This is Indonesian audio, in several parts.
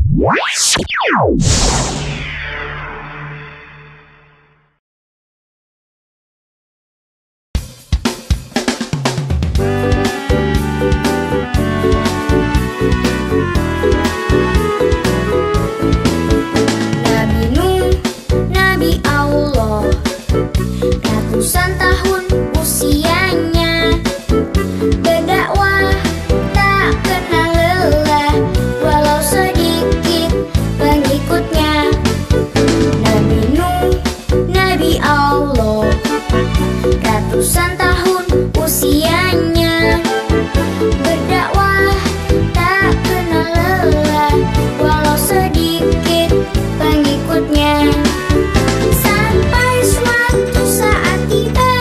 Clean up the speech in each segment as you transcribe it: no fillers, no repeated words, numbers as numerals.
Ratusan tahun usianya, berdakwah tak kenal lelah, walau sedikit pengikutnya. Nabi Nuh, Nabi Allah, ratusan tahun usianya, berdakwah tak kenal lelah, walau sedikit pengikutnya. Sampai suatu saat tiba,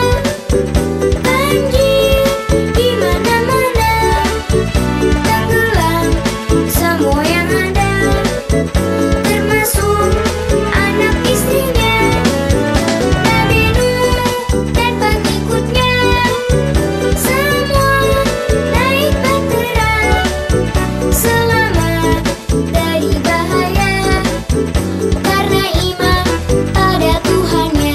banjir di mana-mana, tenggelam semua yang ada, termasuk anak istrinya. Nabi Nuh dan pengikutnya, semua naik bahtera, selamat dari bahaya, karena iman pada Tuhannya.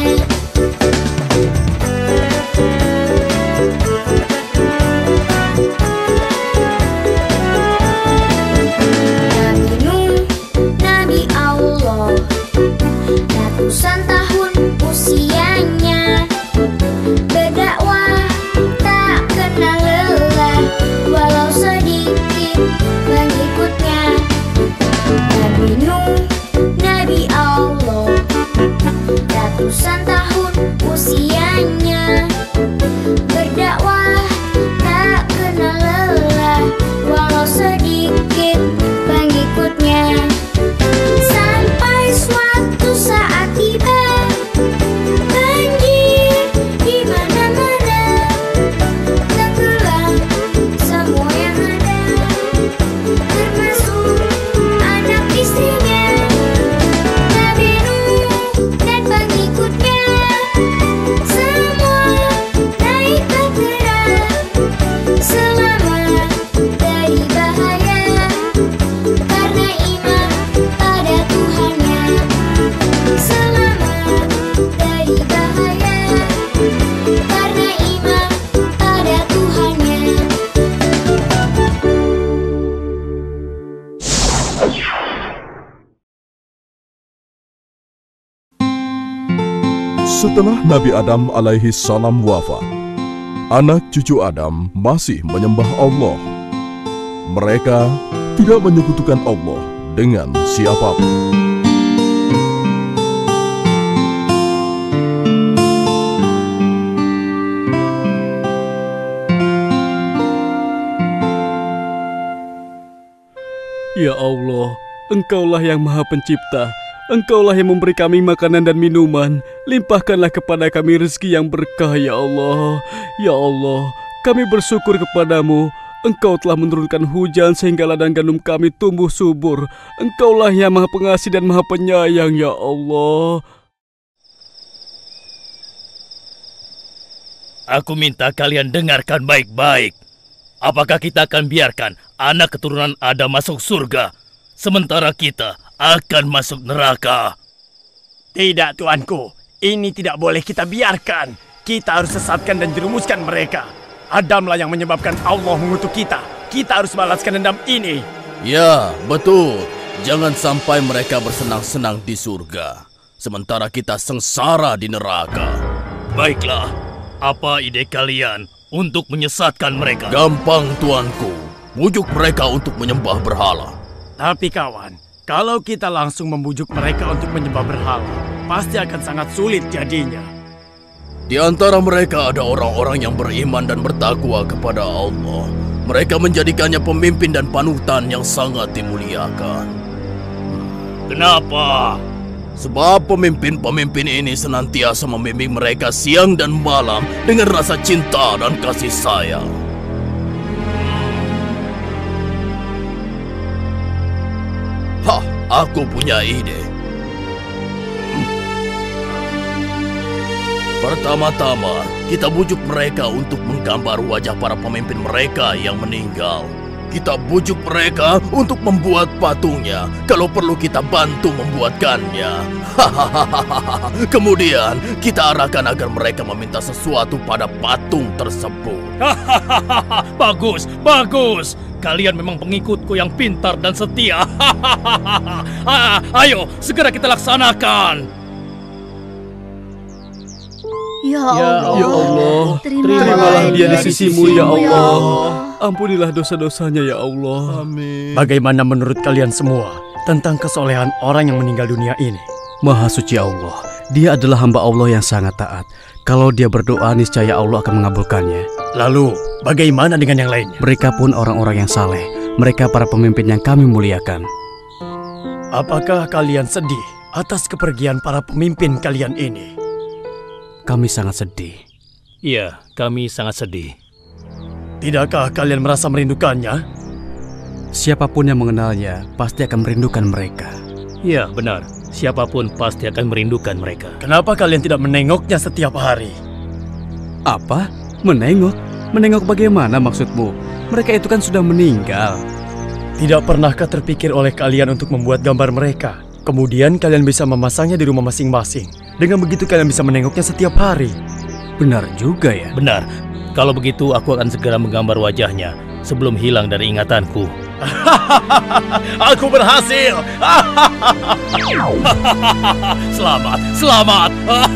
Nabi Nuh, Nabi Allah, ratusan tahun usianya, berdakwah tak kenal lelah, walau sedikit pengikutnya. Nabi Nuh, Nabi Allah, ratusan tahun usianya, berdakwah tak kenal lelah, walau sedikit pengikutnya. Sampai suatu saat tiba, banjir di mana-mana, tenggelam semua yang ada, termasuk anak istrinya. Nabi Nuh dan pengikutnya, semua naik bahtera, selamat dari bahaya, karena iman pada Tuhannya. Selamat dari bahaya, karena iman pada Tuhannya. Setelah Nabi Adam alaihi salam wafat, anak cucu Adam masih menyembah Allah. Mereka tidak menyekutukan Allah dengan siapapun. Ya Allah, Engkaulah yang Maha Pencipta. Engkaulah yang memberi kami makanan dan minuman. Limpahkanlah kepada kami rezeki yang berkah, ya Allah. Ya Allah, kami bersyukur kepadamu. Engkau telah menurunkan hujan sehingga ladang gandum kami tumbuh subur. Engkaulah yang Maha Pengasih dan Maha Penyayang, ya Allah. Aku minta kalian dengarkan baik-baik. Apakah kita akan biarkan anak keturunan Adam masuk surga, sementara kita akan masuk neraka? Tidak, tuanku. Ini tidak boleh kita biarkan. Kita harus sesatkan dan jerumuskan mereka. Adamlah yang menyebabkan Allah mengutuk kita. Kita harus balaskan dendam ini. Ya, betul. Jangan sampai mereka bersenang-senang di surga, sementara kita sengsara di neraka. Baiklah, apa ide kalian untuk menyesatkan mereka? Gampang, tuanku. Bujuk mereka untuk menyembah berhala. Tapi kawan, kalau kita langsung membujuk mereka untuk menyembah berhala, pasti akan sangat sulit jadinya. Di antara mereka ada orang-orang yang beriman dan bertakwa kepada Allah. Mereka menjadikannya pemimpin dan panutan yang sangat dimuliakan. Kenapa? Sebab pemimpin-pemimpin ini senantiasa membimbing mereka siang dan malam dengan rasa cinta dan kasih sayang. Hah, aku punya ide. Pertama-tama, kita bujuk mereka untuk menggambar wajah para pemimpin mereka yang meninggal. Kita bujuk mereka untuk membuat patungnya. Kalau perlu kita bantu membuatkannya. Kemudian kita arahkan agar mereka meminta sesuatu pada patung tersebut. Bagus, bagus. Kalian memang pengikutku yang pintar dan setia. Ayo, segera kita laksanakan. Ya Ya Allah, Allah, terimalah dia di sisimu ya Allah. Ampunilah dosa-dosanya ya Allah. Amin. Bagaimana menurut kalian semua tentang kesolehan orang yang meninggal dunia ini? Maha suci Allah, dia adalah hamba Allah yang sangat taat. Kalau dia berdoa, niscaya Allah akan mengabulkannya. Lalu, bagaimana dengan yang lainnya? Mereka pun orang-orang yang saleh. Mereka para pemimpin yang kami muliakan. Apakah kalian sedih atas kepergian para pemimpin kalian ini? Kami sangat sedih. Iya, kami sangat sedih. Tidakkah kalian merasa merindukannya? Siapapun yang mengenalnya pasti akan merindukan mereka. Iya, benar. Siapapun pasti akan merindukan mereka. Kenapa kalian tidak menengoknya setiap hari? Apa? Menengok? Menengok bagaimana maksudmu? Mereka itu kan sudah meninggal. Tidak pernahkah terpikir oleh kalian untuk membuat gambar mereka? Kemudian kalian bisa memasangnya di rumah masing-masing. Dengan begitu kalian bisa menengoknya setiap hari. Benar juga ya. Benar. Kalau begitu aku akan segera menggambar wajahnya sebelum hilang dari ingatanku. Aku berhasil! Selamat, selamat.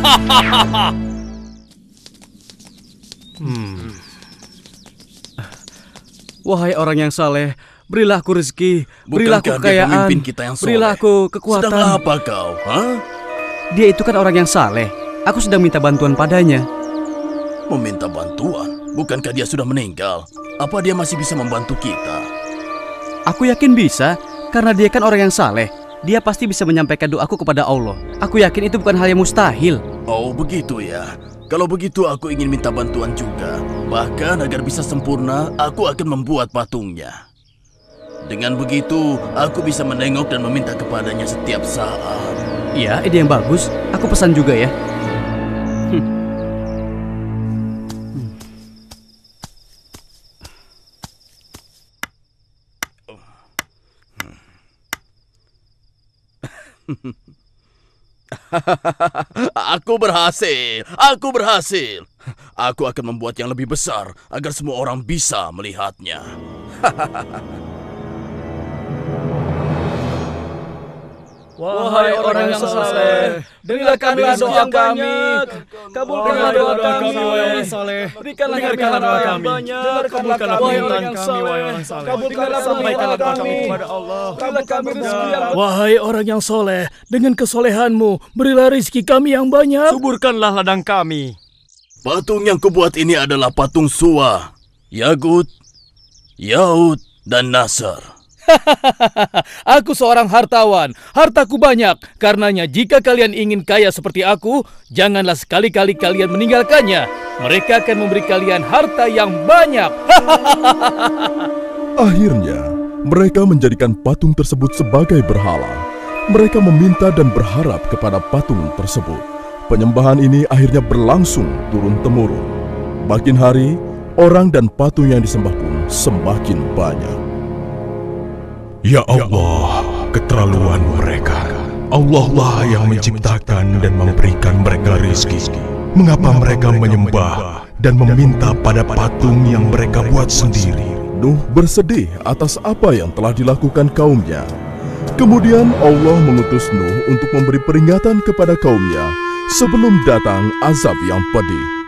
Wahai orang yang saleh, berilah aku rezeki, berilah aku Bukankah dia kekayaan, pemimpin kita yang soleh? berilah aku kekuatan. Sedang apa kau? Hah? Dia itu kan orang yang saleh. Aku sedang minta bantuan padanya. Meminta bantuan? Bukankah dia sudah meninggal? Apa dia masih bisa membantu kita? Aku yakin bisa, karena dia kan orang yang saleh. Dia pasti bisa menyampaikan doaku kepada Allah. Aku yakin itu bukan hal yang mustahil. Oh, begitu ya. Kalau begitu aku ingin minta bantuan juga. Bahkan agar bisa sempurna, aku akan membuat patungnya. Dengan begitu, aku bisa menengok dan meminta kepadanya setiap saat. Iya, ide yang bagus. Aku pesan juga ya. Aku berhasil. Aku berhasil. Aku akan membuat yang lebih besar agar semua orang bisa melihatnya. Wahai orang yang saleh, berilah kami rezeki yang banyak. Kabulkanlah doa kami, wahai orang saleh. Berikanlah kami doa kami. Dengarkanlah wahai orang yang saleh. Kabulkanlah permintaan kami kepada Allah. Berilah kami rezeki yang banyak. Wahai orang yang soleh, dengan kesolehanmu, berilah rezeki kami yang banyak. Suburkanlah ladang kami. Patung yang kubuat ini adalah patung Suwa, Yagut, Yaud, dan Nasr. Aku seorang hartawan, hartaku banyak. Karenanya jika kalian ingin kaya seperti aku, janganlah sekali-kali kalian meninggalkannya. Mereka akan memberi kalian harta yang banyak. Akhirnya, mereka menjadikan patung tersebut sebagai berhala. Mereka meminta dan berharap kepada patung tersebut. Penyembahan ini akhirnya berlangsung turun-temurun. Makin hari, orang dan patung yang disembah pun semakin banyak. Ya Allah, keterlaluan mereka. Allah lah yang menciptakan dan memberikan mereka rezeki. Mengapa mereka menyembah dan meminta pada patung yang mereka buat sendiri? Nuh bersedih atas apa yang telah dilakukan kaumnya. Kemudian Allah mengutus Nuh untuk memberi peringatan kepada kaumnya sebelum datang azab yang pedih.